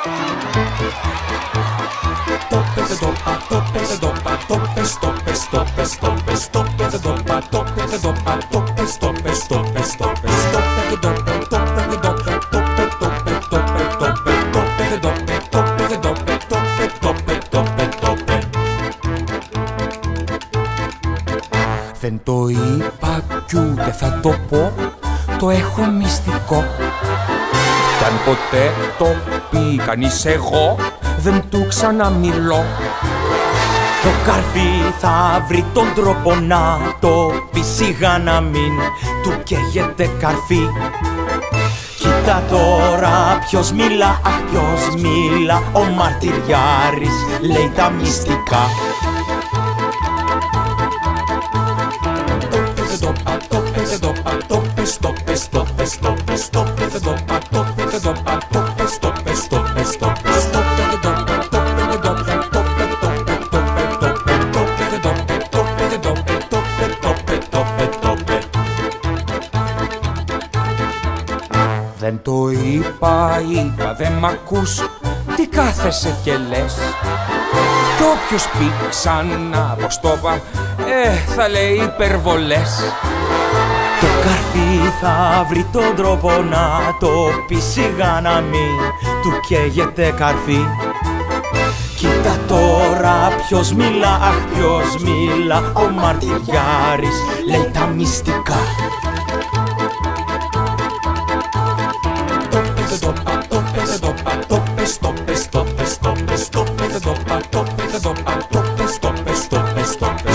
Δεν το είπα κι ούτε θα το πω, το έχω μυστικό. Κι αν ποτέ το πει κανείς εγώ, δεν του ξαναμιλώ. Το καρφί θα βρει τον τρόπο να το πει, σιγά να μην του καίγεται καρφί. Κοίτα τώρα ποιος μιλά, αχ ποιος μιλά, ο μαρτυριάρης λέει τα μυστικά. Δεν το είπα, δεν μ' ακούς, τι κάθεσαι και λες. Κι όποιος πει ξανά πως το είπα, θα λέει υπερβολές. Το καρφί θα βρει τον τρόπο να το πει, σιγά να μην του καίγεται καρφί. Κοίτα τώρα ποιος μιλά, αχ ποιος μιλά, ο μαρτυριάρης λέει τα μυστικά. Stop.